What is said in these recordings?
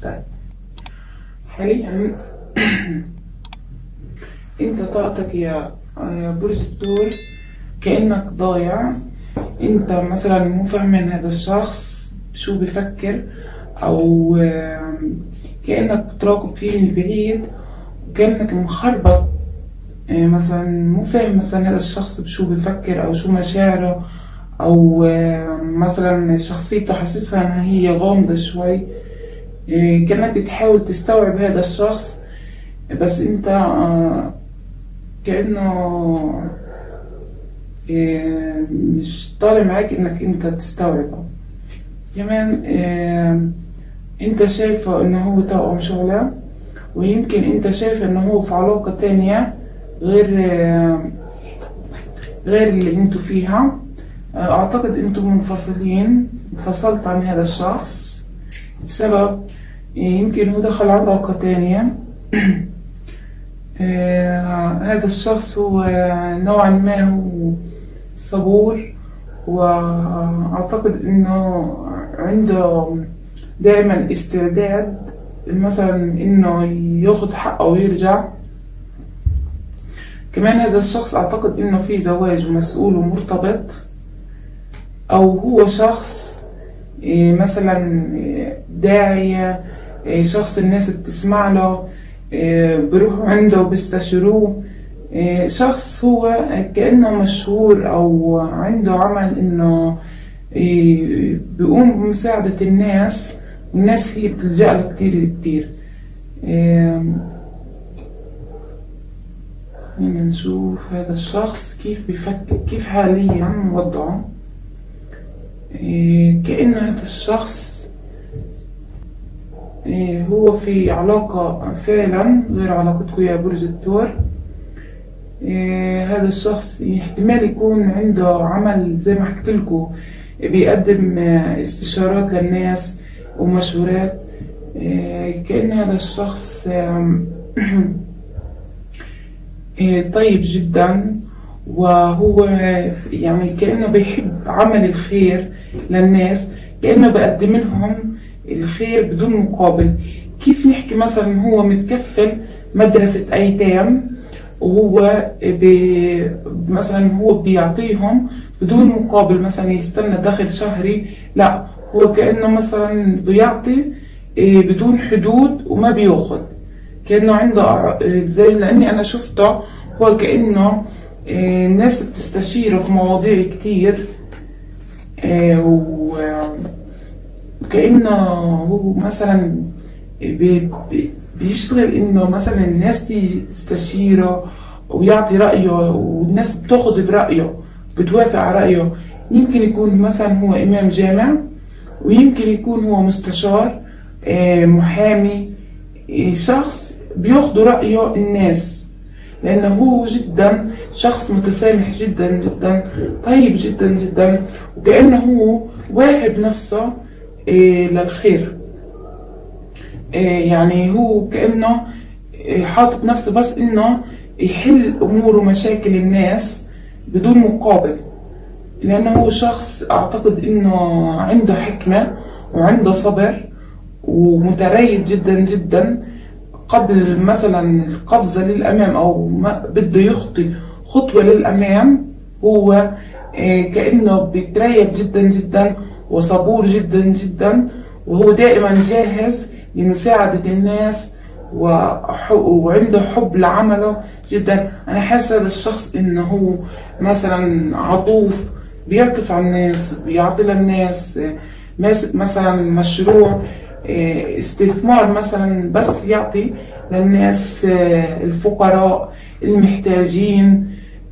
طيب حاليا انت طاقتك يا برج الثور كأنك ضايع. انت مثلا مو فاهمين هذا الشخص شو بفكر، او كأنك بتراقب فيه من بعيد، وكأنك مخربط. مثلا مو فاهم مثلا هذا الشخص بشو بفكر او شو مشاعره، او مثلا شخصيته حاسسها انها هي غامضة شوي. كأنك بتحاول تستوعب هذا الشخص، بس انت كأنه مش طالع معاك انك انت تستوعبه. كمان انت شايفه انه هو توأم شغله، ويمكن انت شايف انه هو في علاقة تانية غير اللي انتوا فيها. اعتقد انتوا منفصلين، انفصلت عن هذا الشخص بسبب يمكن هو دخل علاقة تانية. هذا الشخص هو نوعا ما هو صبور، واعتقد انه عنده دائما استعداد مثلا انه ياخد حقه ويرجع. كمان هذا الشخص اعتقد انه في زواج ومسؤول ومرتبط، او هو شخص مثلا داعية، شخص الناس بتسمع له، بروحوا عنده وبيستشيروه. شخص هو كأنه مشهور او عنده عمل انه بيقوم بمساعدة الناس، والناس هي بتلجأ له كتير كتير. نشوف هذا الشخص كيف بيفكر، كيف حاليا وضعه. كأن هذا الشخص هو في علاقة فعلا غير علاقتكم يا برج الثور. هذا الشخص احتمال يكون عنده عمل زي ما حكيت لكم، بيقدم استشارات للناس ومشورات. كأن هذا الشخص طيب جدا، وهو يعني كأنه بيحب عمل الخير للناس، كأنه بقدم لهم الخير بدون مقابل. كيف نحكي مثلا هو متكفل مدرسة أيتام، وهو مثلا هو بيعطيهم بدون مقابل، مثلا يستنى دخل شهري، لا هو كأنه مثلا بيعطي بدون حدود وما بياخد. كأنه عنده زي لأني أنا شفته، هو كأنه الناس بتستشيره في مواضيع كتير، وكأنه هو مثلا بيشتغل إنه مثلا الناس تيجي تستشيره ويعطي رأيه، والناس بتاخد برأيه، بتوافق على رأيه. يمكن يكون مثلا هو إمام جامع، ويمكن يكون هو مستشار، محامي، شخص بياخدوا رأيه الناس، لأنه هو جدا شخص متسامح جدا جدا، طيب جدا جدا، وكأنه هو واهب نفسه للخير. يعني هو كأنه حاطط نفسه بس إنه يحل أمور ومشاكل الناس بدون مقابل، لأنه هو شخص أعتقد إنه عنده حكمة وعنده صبر ومتريث جدا جدا. قبل مثلا القفزة للأمام أو بده يخطي خطوة للأمام، هو كأنه بيتريث جدا جدا وصبور جدا جدا، وهو دائما جاهز لمساعدة الناس، وعنده حب لعمله جدا. أنا حاسة للشخص إنه هو مثلا عطوف، بيعطف على الناس، بيعطي للناس، ماسك مثلا مشروع استثمار مثلا، بس يعطي للناس الفقراء المحتاجين.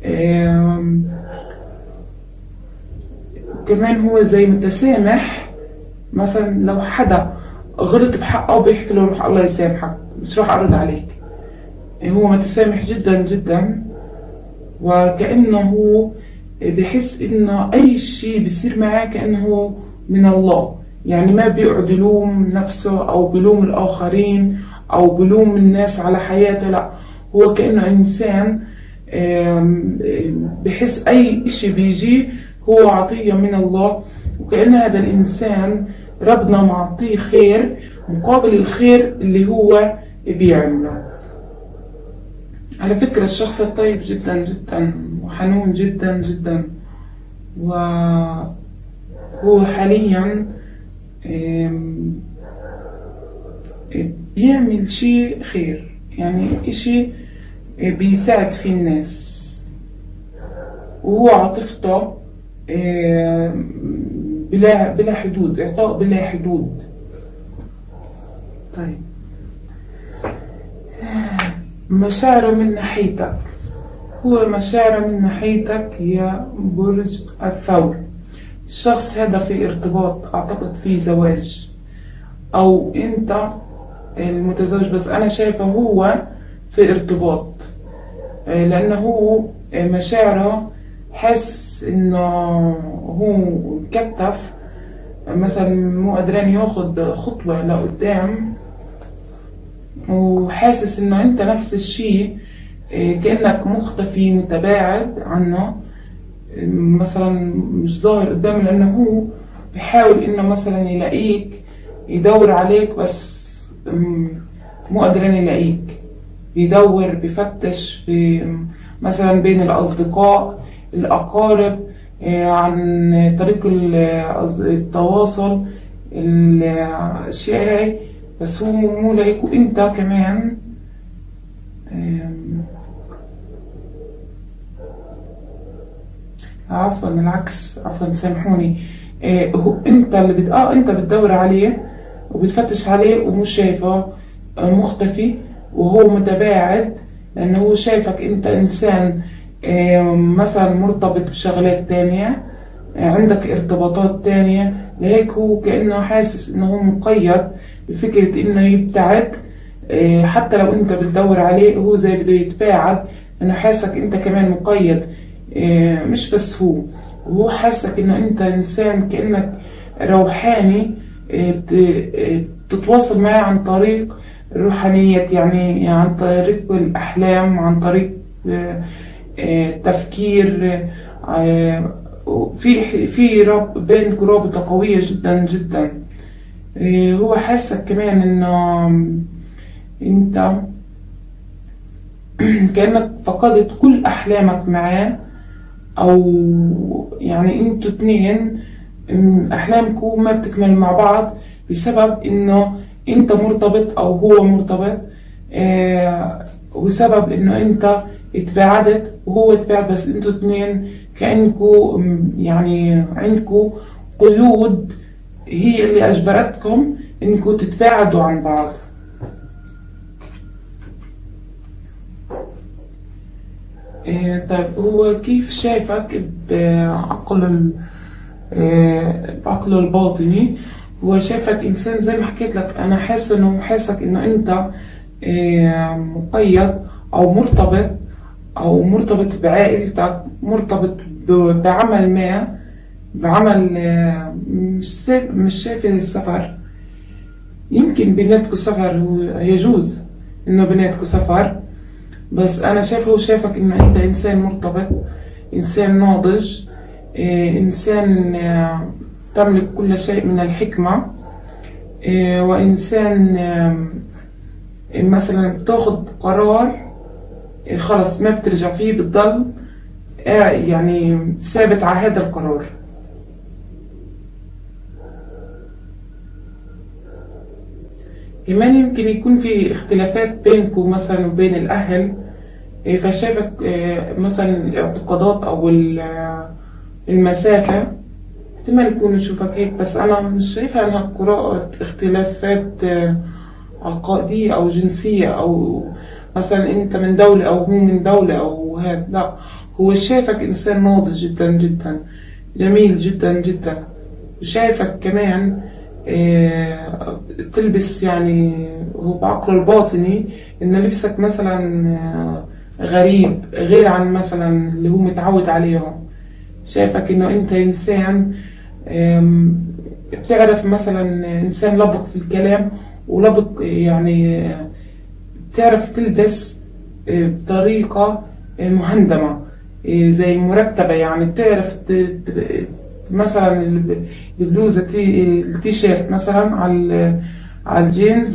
كمان هو زي متسامح، مثلا لو حدا غلط بحقه بيحكي له روح الله يسامحك، مش راح أرد عليك. هو متسامح جدا جدا، وكأنه هو بحس إنه أي شيء بيصير معاه كأنه هو من الله. يعني ما بيقعد يلوم نفسه أو بلوم الآخرين أو بلوم الناس على حياته، لا هو كأنه إنسان بحس أي إشي بيجي هو عطية من الله، وكأن هذا الإنسان ربنا معطيه خير مقابل الخير اللي هو بيعمله. على فكرة الشخص الطيب جدا جدا وحنون جدا جدا، وهو حاليا بيعمل شيء خير، يعني اشي بيساعد فيه الناس، وهو عاطفته بلا حدود، إعطاء بلا حدود. طيب مشاعره من ناحيتك، هو مشاعره من ناحيتك يا برج الثور. الشخص هذا في ارتباط، أعتقد في زواج أو أنت المتزوج، بس أنا شايفه هو في ارتباط، لأنه هو مشاعره حس إنه هو مكتف مثلا، مو قادرين ياخد خطوة لقدام، وحاسس إنه أنت نفس الشيء، كأنك مختفي متباعد عنه، مثلا مش ظاهر قدامه، لأنه هو بيحاول إنه مثلا يلاقيك، يدور عليك، بس مو قادرين يلاقيك، بيدور بيفتش مثلا بين الأصدقاء الأقارب، عن طريق التواصل الأشياء هاي، بس هو مو لاقيك. وإنت كمان عفوا العكس، عفوا سامحوني، هو انت اللي انت بتدور عليه وبتفتش عليه ومش شايفه، مختفي وهو متباعد، لانه هو شايفك انت انسان مثلا مرتبط بشغلات تانية، عندك ارتباطات تانية، لهيك هو كأنه حاسس انه هو مقيد بفكرة انه يبتعد. حتى لو انت بتدور عليه هو زي بده يتباعد، انه حاسك انت كمان مقيد. مش بس هو حاسك انه انت انسان كأنك روحاني، بتتواصل معه عن طريق الروحانيات، يعني عن طريق الأحلام، عن طريق تفكير، في بينكم رابطة قوية جدا جدا. هو حاسك كمان انه انت كأنك فقدت كل احلامك معاه، او يعني انتوا اتنين احلامكم ما بتكمل مع بعض بسبب انه انت مرتبط او هو مرتبط، وسبب انه انت اتباعدت وهو اتباعد، بس انتوا اتنين كأنكوا يعني عندكوا قيود هي اللي اجبرتكم انكم تتباعدوا عن بعض. طيب هو كيف شايفك بعقله الباطني؟ هو شايفك انسان زي ما حكيت لك، انا حاسس انه حاسك انه انت مقيد او مرتبط بعائلتك، مرتبط بعمل ما، بعمل مش شايف السفر. يمكن بيناتكم سفر، هو يجوز انه بيناتكم سفر، بس انا شايفك انه انت انسان مرتبط، انسان ناضج، انسان تملك كل شيء من الحكمة، وانسان مثلا بتاخد قرار خلص ما بترجع فيه، بتضل يعني ثابت على هذا القرار. كمان يمكن يكون في اختلافات بينكم مثلا وبين الأهل، فشايفك مثلا الاعتقادات أو المسافة احتمال يكون يشوفك هيك، بس أنا مش شايفها إنها قراءة اختلافات عقائدية أو جنسية، أو مثلا أنت من دولة أو هو من دولة أو هذا، لا، هو شايفك إنسان ناضج جدا جدا، جميل جدا جدا. شايفك كمان تلبس، يعني هو بعقله الباطني إن لبسك مثلا غريب، غير عن مثلا اللي هو متعود عليهم. شايفك إنه أنت إنسان بتعرف مثلا إنسان لبق في الكلام، ولبق يعني بتعرف تلبس بطريقة مهندمة، زي مرتبة، يعني بتعرف مثلا البلوزة التيشيرت مثلا على الجينز،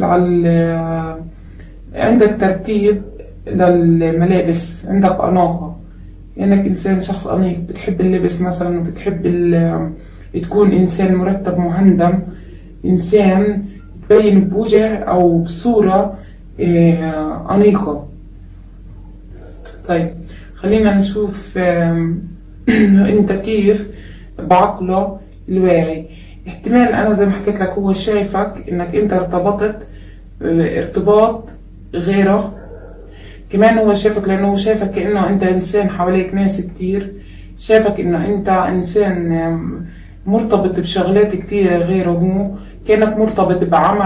عندك ترتيب للملابس، عندك أناقة، انك انسان شخص انيق، بتحب اللبس مثلا، وبتحب تكون انسان مرتب مهندم، انسان تبين بوجه او بصورة انيقة. طيب خلينا نشوف انت كيف بعقله الواعي. احتمال انا زي ما حكيت لك هو شايفك انك انت ارتبطت ارتباط غيره، كمان هو شافك لانه هو شايفك كأنه انت انسان حواليك ناس كتير، شافك انه انت انسان مرتبط بشغلات كتيرة غيره، هو كأنك مرتبط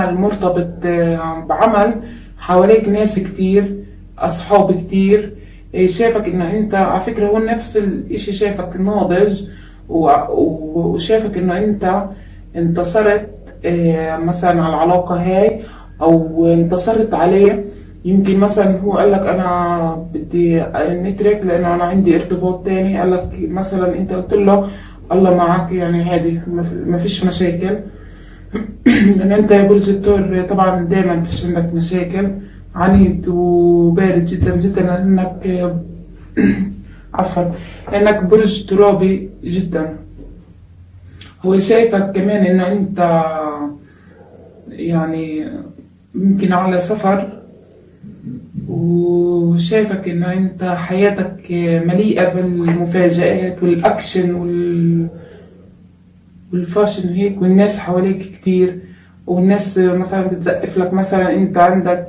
بعمل حواليك ناس كتير، اصحاب كتير. شافك انه انت على فكرة هو نفس الاشي، شافك ناضج وشافك انه انت انتصرت مثلا على العلاقة هاي او انتصرت عليه. يمكن مثلا هو قال لك انا بدي نترك لانه انا عندي ارتباط تاني، قال لك مثلا انت قلت له الله معك يعني عادي ما فيش مشاكل. لان انت يا برج الثور طبعا دايما ما فيش عندك مشاكل، عنيد وبارد جدا جدا لانك عفوا لانك برج ترابي جدا. هو شايفك كمان انه انت يعني ممكن على سفر، وشايفك انه انت حياتك مليئة بالمفاجآت والاكشن والفاشن هيك، والناس حواليك كتير، والناس مثلا بتزقف لك، مثلا انت عندك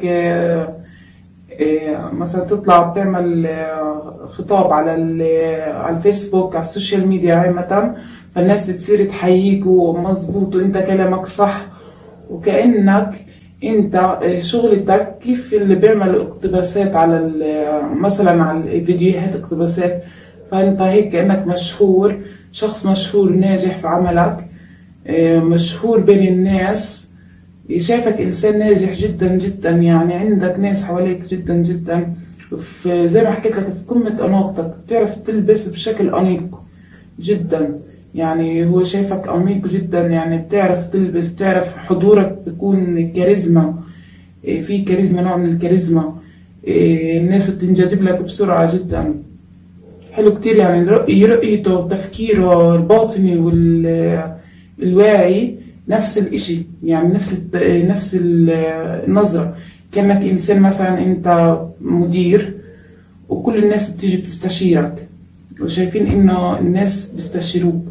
مثلا تطلع بتعمل خطاب على الفيسبوك، على السوشيال ميديا عامة، فالناس بتصير تحييك ومظبوط وانت كلامك صح، وكأنك انت شغلتك كيف اللي بيعملوا اقتباسات على مثلا على الفيديوهات اقتباسات، فانت هيك كأنك مشهور، شخص مشهور ناجح في عملك، مشهور بين الناس، شايفك انسان ناجح جدا جدا، يعني عندك ناس حواليك جدا جدا، زي ما حكيت لك في قمة اناقتك، بتعرف تلبس بشكل انيق جدا، يعني هو شايفك أنيق جدا، يعني بتعرف تلبس، بتعرف حضورك بيكون كاريزما، في كاريزما، نوع من الكاريزما، الناس بتنجذب لك بسرعة جدا، حلو كتير. يعني رؤيته وتفكيره الباطني والواعي نفس الاشي، يعني نفس النظرة، كأنك إنسان مثلا أنت مدير وكل الناس بتيجي بتستشيرك، وشايفين إنه الناس بيستشيروك،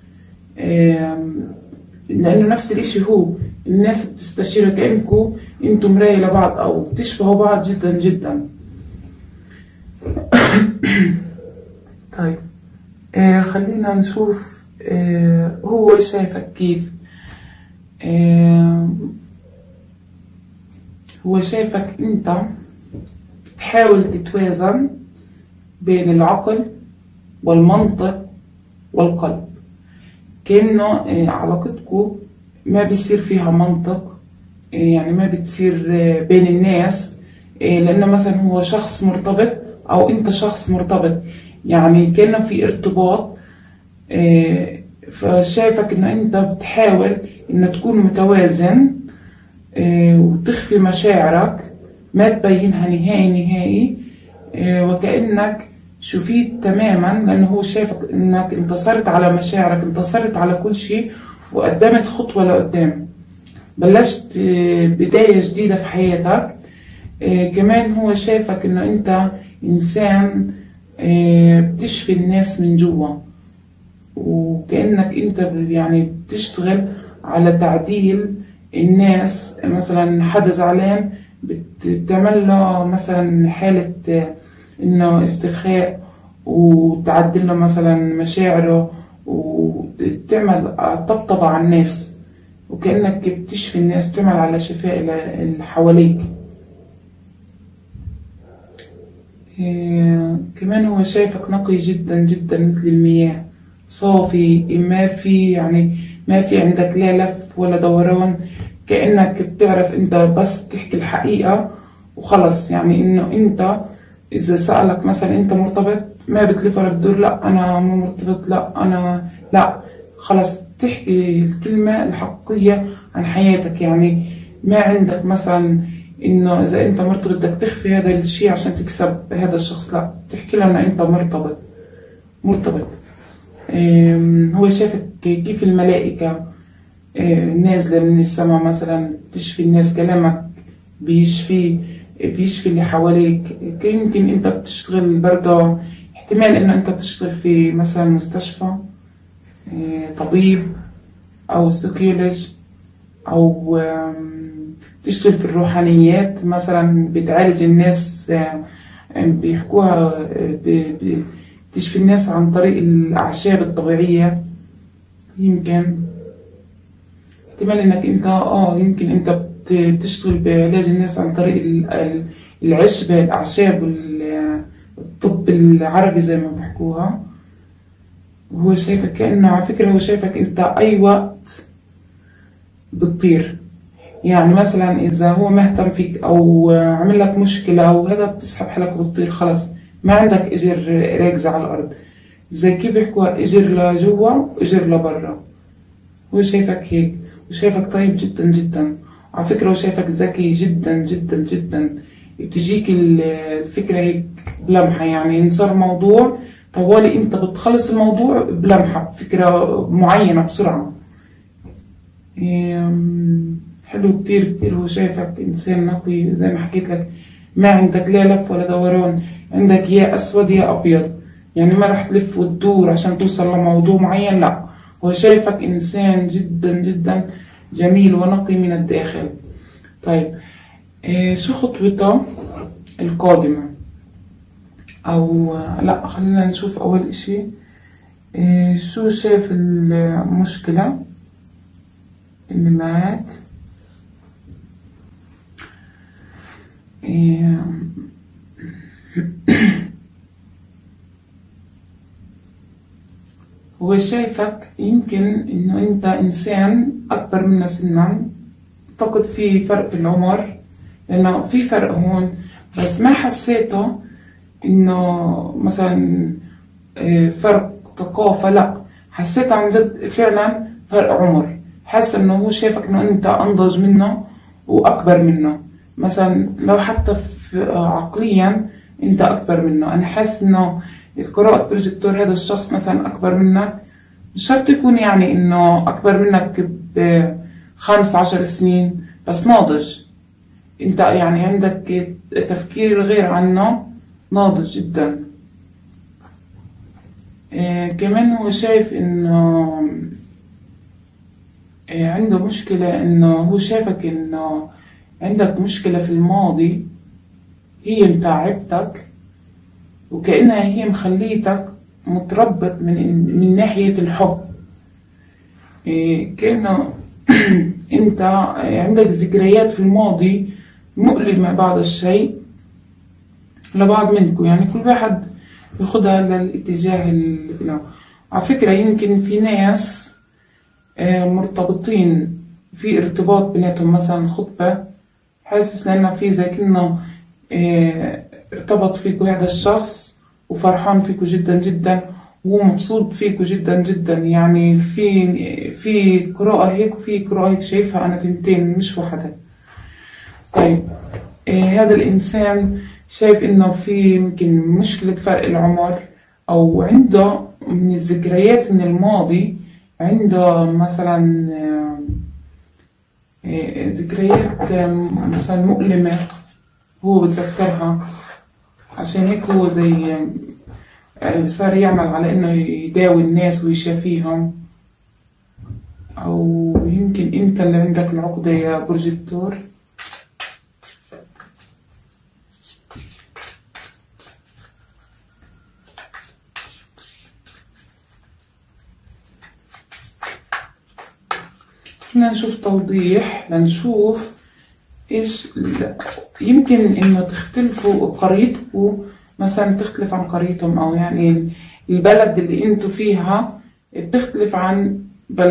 لأنه نفس الاشي، هو الناس بتستشيرك كأنكم انتم مراية لبعض أو بتشبهوا بعض جدا جدا. طيب خلينا نشوف هو شايفك كيف. هو شايفك انت بتحاول تتوازن بين العقل والمنطق والقلب، كأنه علاقتكم ما بيصير فيها منطق، يعني ما بتصير بين الناس، لأنه مثلا هو شخص مرتبط أو أنت شخص مرتبط، يعني كأنه في ارتباط، فشايفك إنه أنت بتحاول إنه تكون متوازن وتخفي مشاعرك، ما تبينها نهائي، وكأنك شفيت تماما، لأنه هو شايفك إنك انتصرت على مشاعرك، انتصرت على كل شيء، وقدمت خطوة لقدام، بلشت بداية جديدة في حياتك. كمان هو شايفك إنه أنت إنسان بتشفي الناس من جوا، وكأنك أنت يعني بتشتغل على تعديل الناس، مثلا حدا زعلان بتعمل له مثلا حالة إنه استرخاء، وتعدل له مثلا مشاعره، وتعمل طبطبة على الناس، وكأنك بتشفي الناس، بتعمل على شفاء اللي حواليك. كمان هو شايفك نقي جدا جدا مثل المياه، صافي، ما في عندك لا لف ولا دوران، كأنك بتعرف انت بس بتحكي الحقيقة وخلص. يعني انه انت اذا سألك مثلا انت مرتبط، ما بتلف ولا بتدور، لا انا مو مرتبط، لا انا لا، خلاص تحكي الكلمة الحقيقية عن حياتك. يعني ما عندك مثلا إنه إذا أنت مرتبط بدك تخفي هذا الشيء عشان تكسب هذا الشخص، لا، تحكي له إن أنت مرتبط. هو شافك كيف الملائكة نازلة من السماء مثلا تشفي الناس، كلامك بيشفي اللي حواليك. يمكن انت بتشتغل برضه، احتمال انه انت بتشتغل في مثلا مستشفى، طبيب او سيكولوج، او بتشتغل في الروحانيات مثلا، بتعالج الناس، بيحكوها، بتشفي الناس عن طريق الأعشاب الطبيعية. يمكن احتمال انك انت يمكن انت بتشتغل بعلاج الناس عن طريق العشبة، الأعشاب، الطب العربي زي ما بحكوها. وهو شايفك كأنه، على فكرة هو شايفك انت أي وقت بتطير. يعني مثلا إذا هو مهتم فيك أو عمل لك مشكلة أو هذا، بتسحب حالك وبتطير، خلاص ما عندك إجر راكزة على الأرض. زي كيف بيحكوها، إجر لجوا وإجر لبرا. هو شايفك هيك، وشايفك طيب جدا جدا. على فكرة هو شايفك ذكي جدا جدا جدا. بتجيك الفكرة هيك بلمحة، يعني إن صار موضوع طوالي أنت بتخلص الموضوع بلمحة، فكرة معينة بسرعة. حلو كتير كتير. هو شايفك إنسان نقي زي ما حكيت لك، ما عندك لا لف ولا دوران، عندك يا أسود يا أبيض. يعني ما رح تلف وتدور عشان توصل لموضوع معين، لا. هو شايفك إنسان جدا جدا جميل ونقي من الداخل. طيب، شو خطوته القادمة؟ أو لا، خلينا نشوف أول إشي شو شايف المشكلة اللي معك. هو شايفك يمكن إنه أنت إنسان أكبر منه سنا، أعتقد في فرق في العمر، لأنه في فرق هون، بس ما حسيته إنه مثلا فرق ثقافة، لا، حسيت عن جد فعلا فرق عمر. حاسة إنه هو شايفك إنه أنت أنضج منه وأكبر منه، مثلا لو حتى في عقليا أنت أكبر منه. أنا حاسس إنه قراءة برج الثور، هذا الشخص مثلا أكبر منك، مش شرط يكون يعني إنه أكبر منك ب15 سنين، بس ناضج. أنت يعني عندك تفكير غير عنه، ناضج جدا. كمان هو شايف إنه عنده مشكلة، إنه هو شايفك إنه عندك مشكلة في الماضي هي متعبتك، وكأنها هي مخليتك متربط من ناحية الحب. كأنه انت عندك ذكريات في الماضي مؤلمة بعض الشيء لبعض منكم، يعني كل واحد ياخدها للاتجاه اللي له. على فكرة يمكن في ناس مرتبطين في ارتباط بيناتهم، مثلا خطبة، حاسس لأنه في زي كأنه ارتبط فيكو هذا الشخص وفرحان فيكو جدا جدا ومبسوط فيكو جدا جدا. يعني في قراءة هيك وفي قراءة هيك، شايفها أنا تنتين مش واحدة. طيب، هذا الإنسان شايف إنه في يمكن مشكلة فرق العمر، أو عنده من الذكريات من الماضي، عنده مثلا ذكريات مثلا مؤلمة هو بتذكرها، عشان هيك هو زي صار يعمل على إنه يداوي الناس ويشافيهم. أو يمكن أنت اللي عندك العقدة يا برج الثور. بدنا نشوف توضيح لنشوف إيش يمكن إنه تختلفوا قريتكم، مثلا تختلف عن قريتهم، أو يعني البلد اللي أنتوا فيها بتختلف عن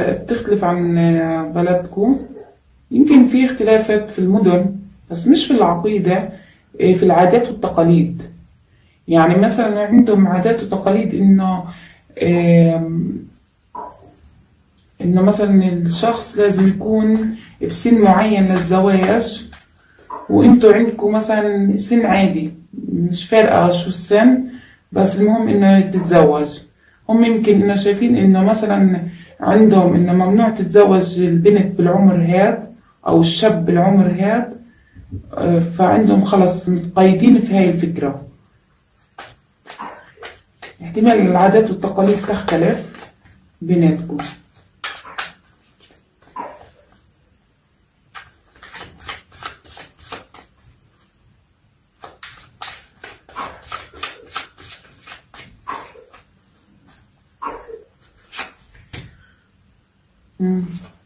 بلدكم. يمكن في اختلافات في المدن، بس مش في العقيدة، في العادات والتقاليد. يعني مثلا عندهم عادات وتقاليد إنه إنه مثلا الشخص لازم يكون بسن معين للزواج، وانتوا عندكم مثلا سن عادي، مش فارقة شو السن، بس المهم انه تتزوج. هم يمكن انه شايفين انه مثلا عندهم انه ممنوع تتزوج البنت بالعمر هاد او الشاب بالعمر هاد، فعندهم خلص متقيدين في هاي الفكرة. احتمال العادات والتقاليد تختلف بيناتكم. مم.